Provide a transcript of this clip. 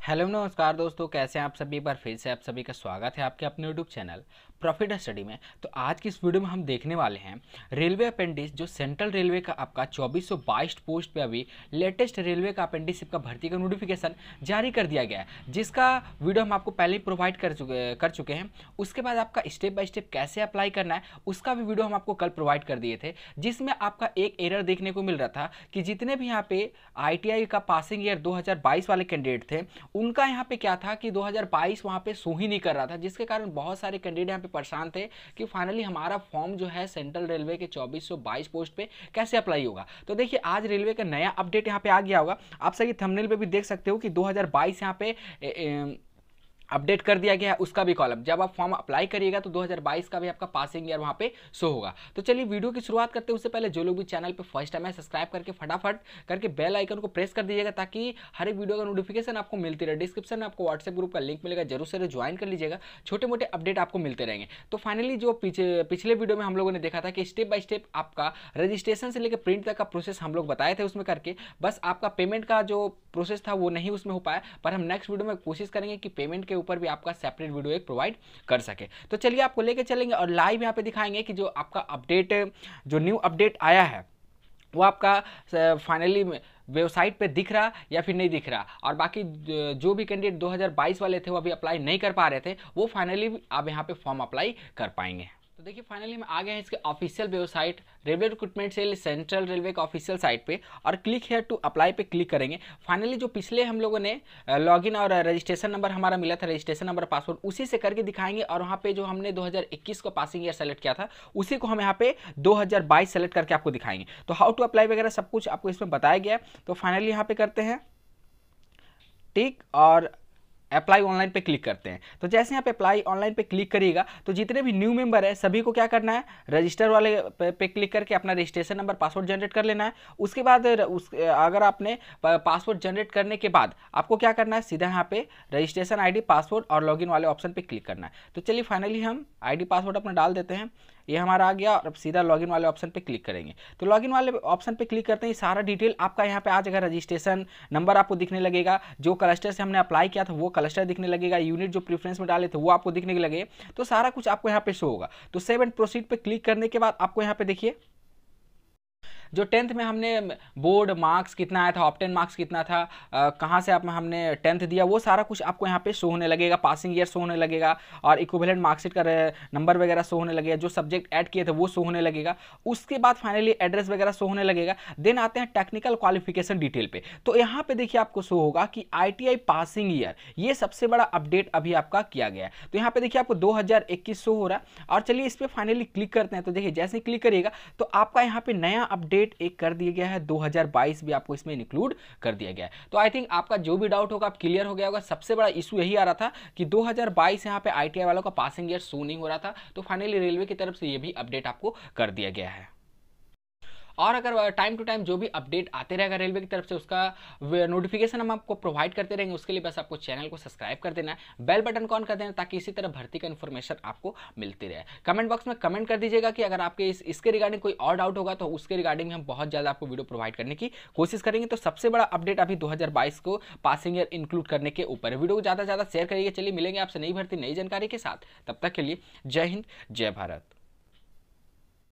Hello नमस्कार दोस्तों, कैसे हैं आप सभी। बार फिर से आप सभी का स्वागत है आपके अपने यूट्यूब चैनल प्रॉफिट स्टडी में। तो आज की इस वीडियो में हम देखने वाले हैं रेलवे अपेंडिक्स, जो सेंट्रल रेलवे का आपका 2422 पोस्ट पे अभी लेटेस्ट रेलवे का अपेंडिक्स का भर्ती का नोटिफिकेशन जारी कर दिया गया है, जिसका वीडियो हम आपको पहले ही प्रोवाइड कर चुके हैं। उसके बाद आपका स्टेप बाय स्टेप कैसे अप्लाई करना है उसका भी वीडियो हम आपको कल प्रोवाइड कर दिए थे, जिसमें आपका एक एरर देखने को मिल रहा था कि जितने भी यहाँ पे ITI का पासिंग ईयर 2022 वाले कैंडिडेट थे, उनका यहाँ पे क्या था कि 2022 वहाँ पे शो ही नहीं कर रहा था, जिसके कारण बहुत सारे कैंडिडेट यहाँ पे परेशान थे कि फाइनली हमारा फॉर्म जो है सेंट्रल रेलवे के 2422 पोस्ट पे कैसे अप्लाई होगा। तो देखिए, आज रेलवे का नया अपडेट यहाँ पे आ गया होगा। आप सही थंबनेल पे भी देख सकते हो कि 2022 यहाँ पे अपडेट कर दिया गया है, उसका भी कॉलम। जब आप फॉर्म अप्लाई करिएगा तो 2022 का भी आपका पासिंग ईयर वहाँ पे शो होगा। तो चलिए वीडियो की शुरुआत करते हैं। उससे पहले जो लोग भी चैनल पे फर्स्ट टाइम है, सब्सक्राइब करके फटाफट करके बेल आइकन को प्रेस कर दीजिएगा, ताकि हर एक वीडियो का नोटिफिकेशन आपको मिलती रहे। डिस्क्रिप्शन में आपको व्हाट्सएप ग्रुप का लिंक मिलेगा, जरूर से ज्वाइन कर लीजिएगा। छोटे मोटे अपडेट आपको मिलते रहेंगे। तो फाइनली जो पिछले वीडियो में हम लोगों ने देखा था कि स्टेप बाय स्टेप आपका रजिस्ट्रेशन से लेकर प्रिंट तक का प्रोसेस हम लोग बताए थे उसमें करके, बस आपका पेमेंट का जो प्रोसेस था वो नहीं उसमें हो पाया। पर हम नेक्स्ट वीडियो में कोशिश करेंगे कि पेमेंट के ऊपर भी आपका सेपरेट वीडियो एक प्रोवाइड कर सके। तो चलिए आपको लेके चलेंगे और लाइव यहाँ पे दिखाएंगे कि जो आपका अपडेट, जो न्यू अपडेट आया है, वो आपका फाइनली वेबसाइट पे दिख रहा या फिर नहीं दिख रहा। और बाकी जो भी कैंडिडेट 2022 वाले थे वो अभी अप्लाई नहीं कर पा रहे थे, वो फाइनली अब यहाँ पे फॉर्म अप्लाई कर पाएंगे। तो देखिए, फाइनली हम आ गए हैं इसके official website railway recruitment cell central railway का ऑफिशियल साइट पे, और क्लिक हेयर टू अप्लाई पे क्लिक करेंगे। फाइनली जो पिछले हम लोगों ने लॉगिन और रजिस्ट्रेशन नंबर हमारा मिला था, रजिस्ट्रेशन नंबर पासवर्ड, उसी से करके दिखाएंगे। और वहाँ पे जो हमने 2021 को पासिंग ईयर सेलेक्ट किया था, उसी को हम यहाँ पे 2022 सेलेक्ट करके आपको दिखाएंगे। तो हाउ टू अप्लाई वगैरह सब कुछ आपको इसमें बताया गया। तो फाइनली यहाँ पे करते हैं टिक और अप्लाई ऑनलाइन पे क्लिक करते हैं। तो जैसे यहाँ पे अप्लाई ऑनलाइन पे क्लिक करिएगा तो जितने भी न्यू मेंबर है सभी को क्या करना है, रजिस्टर वाले पे क्लिक करके अपना रजिस्ट्रेशन नंबर पासवर्ड जनरेट कर लेना है। उसके बाद अगर आपने पासवर्ड जनरेट करने के बाद आपको क्या करना है, सीधा यहाँ पे रजिस्ट्रेशन ID, पासवर्ड और लॉगिन वाले ऑप्शन पे क्लिक करना है। तो चलिए फाइनली हम ID पासवर्ड अपना डाल देते हैं, ये हमारा आ गया। और अब सीधा लॉगिन वाले ऑप्शन पे क्लिक करेंगे। तो लॉगिन वाले ऑप्शन पे क्लिक करते ही सारा डिटेल आपका यहाँ पे आ जाएगा। रजिस्ट्रेशन नंबर आपको दिखने लगेगा, जो क्लस्टर से हमने अप्लाई किया था वो क्लस्टर दिखने लगेगा, यूनिट जो प्रेफरेंस में डाले थे वो आपको दिखने लगे। तो सारा कुछ आपको यहाँ पे शो होगा। तो सेव एंड प्रोसीड पे क्लिक करने के बाद आपको यहाँ पे देखिए, जो 10th में हमने बोर्ड मार्क्स कितना आया था, ऑप्टेन मार्क्स कितना था, कहाँ से हमने 10th दिया, वो सारा कुछ आपको यहाँ पे शो होने लगेगा। पासिंग ईयर शो होने लगेगा और इक्विवेलेंट मार्कशीट का नंबर वगैरह शो होने लगेगा। जो सब्जेक्ट ऐड किए थे वो शो होने लगेगा। उसके बाद फाइनली एड्रेस वगैरह शो होने लगेगा। देन आते हैं टेक्निकल क्वालिफिकेशन डिटेल पे। तो यहाँ पे देखिए आपको शो होगा कि ITI पासिंग ईयर, ये सबसे बड़ा अपडेट अभी आपका किया गया है। तो यहाँ पे देखिए आपको 2021 शो हो रहा है। और चलिए इस पर फाइनली क्लिक करते हैं। तो देखिए जैसे ही क्लिक करिएगा तो आपका यहाँ पे नया अपडेट एक कर दिया गया है, 2022 भी आपको इसमें इंक्लूड कर दिया गया है। तो आई थिंक आपका जो भी डाउट होगा आप क्लियर हो गया होगा। सबसे बड़ा इशू यही आ रहा था कि 2022 यहाँ पे ITI वालों का पासिंग ईयर शो नहीं हो रहा था। तो फाइनली रेलवे की तरफ से ये भी अपडेट आपको कर दिया गया है। और अगर टाइम टू टाइम जो भी अपडेट आते रहेगा रेलवे की तरफ से, उसका नोटिफिकेशन हम आपको प्रोवाइड करते रहेंगे। उसके लिए बस आपको चैनल को सब्सक्राइब कर देना है, बेल बटन को ऑन कर देना, ताकि इसी तरह भर्ती का इन्फॉर्मेशन आपको मिलती रहे। कमेंट बॉक्स में कमेंट कर दीजिएगा कि अगर आपके इसके रिगार्डिंग कोई और डाउट होगा तो उसके रिगार्डिंग हम बहुत ज़्यादा आपको वीडियो प्रोवाइड करने की कोशिश करेंगे। तो सबसे बड़ा अपडेट अभी 2022 को पासिंग ईयर इंक्लूड करने के ऊपर है। वीडियो को ज़्यादा से ज़्यादा शेयर करिए। चलिए मिलेंगे आपसे नई भर्ती नई जानकारी के साथ। तब तक के लिए जय हिंद, जय भारत।